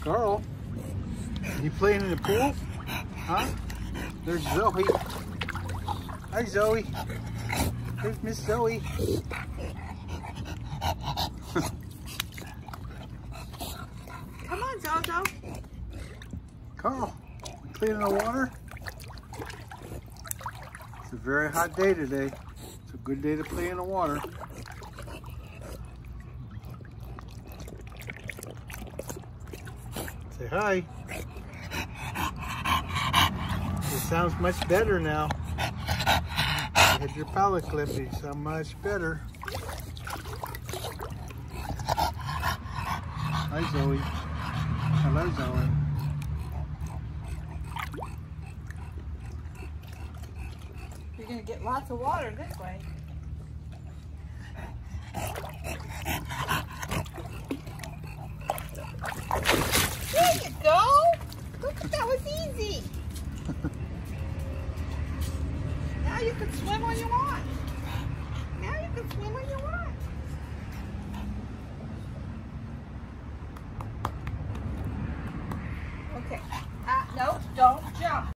Carl, you playing in the pool? Huh? There's Zoe. Hi, Zoe. There's Miss Zoe. Come on, Jojo. Carl, you cleaning the water? It's a very hot day today. It's a good day to play in the water. Say hi. It sounds much better now. You had your palate clip, you sound much better. Hi, Zoe. Hello, Zoe. You're going to get lots of water this way. There you go. Look, that was easy. Now you can swim when you want. Now you can swim when you want.